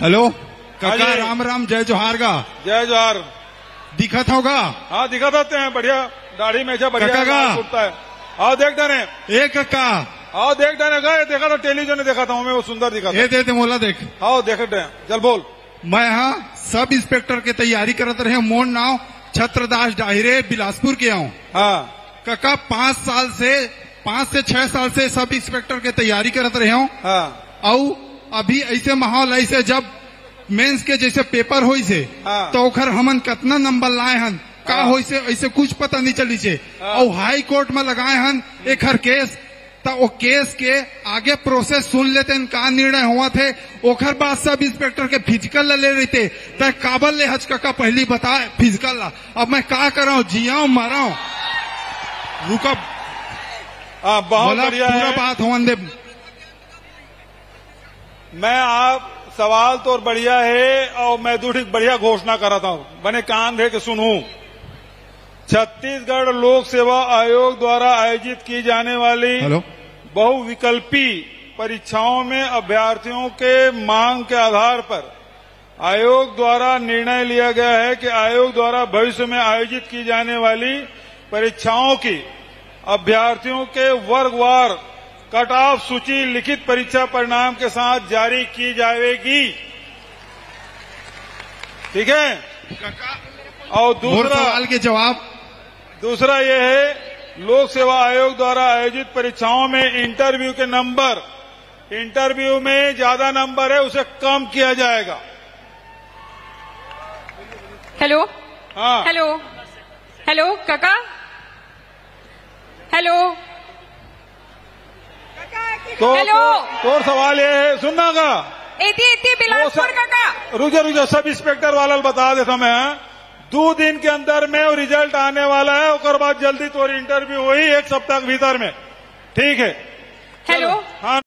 Hello काका, राम राम, जय जोहार का। जय जोहार। दिखत होगा? हाँ दिखत होते हैं, बढ़िया दाढ़ी में बढ़िया उठता है। आओ देख देने एक काका, आओ देख देने गए, देखा था टेलीविजन में, देखा था मैं, वो सुंदर दिखा था। दे मोला देख। आओ देख रहे, चल बोल। मैं यहाँ सब इंस्पेक्टर के तैयारी करत रहे, मोर नाव छत्रदास डाहिरे, बिलासपुर के आऊँ। हाँ काका 5 से 6 साल से सब इंस्पेक्टर के तैयारी करत रहे हूँ। हाँ। और अभी ऐसे माहौल ऐसे जब मेंस के जैसे पेपर होई से तो ओखर हमन कितना नंबर लाए हन का होई से ऐसे कुछ पता नहीं चली से। और हाई कोर्ट में लगाए हन एक हर केस, तो वो केस के आगे प्रोसेस सुन लेते हैं का निर्णय हुआ थे। ओखर बाद सब इंस्पेक्टर के फिजिकल ले रहते तो काबल ले हचका पहली बता फिजिकल ला। अब मैं का करा हूँ, जिया मरा रुका बहुत बढ़िया पूरा बात हो दे। मैं आप सवाल तो बढ़िया है और मैं दूसरी बढ़िया घोषणा कर रहा हूँ, बने कान रहे कि सुनू। छत्तीसगढ़ लोक सेवा आयोग द्वारा आयोजित की जाने वाली बहुविकल्पी परीक्षाओं में अभ्यर्थियों के मांग के आधार पर आयोग द्वारा निर्णय लिया गया है कि आयोग द्वारा भविष्य में आयोजित की जाने वाली परीक्षाओं की अभ्यर्थियों के वर्गवार कट ऑफ सूची लिखित परीक्षा परिणाम के साथ जारी की जाएगी। ठीक है। और दूसरा सवाल के जवाब, दूसरा ये है, लोक सेवा आयोग द्वारा आयोजित परीक्षाओं में इंटरव्यू के नंबर, इंटरव्यू में ज्यादा नंबर है उसे कम किया जाएगा। हेलो। हाँ हेलो हेलो काका, हेलो तो सवाल ये है, सुनना का इति बिलासपुर काका। रुझे सब इंस्पेक्टर वाला बता देता मैं। 2 दिन के अंदर में वो रिजल्ट आने वाला है, उसके बाद जल्दी तो इंटरव्यू हुई 1 सप्ताह के भीतर में। ठीक है। हेलो। हाँ।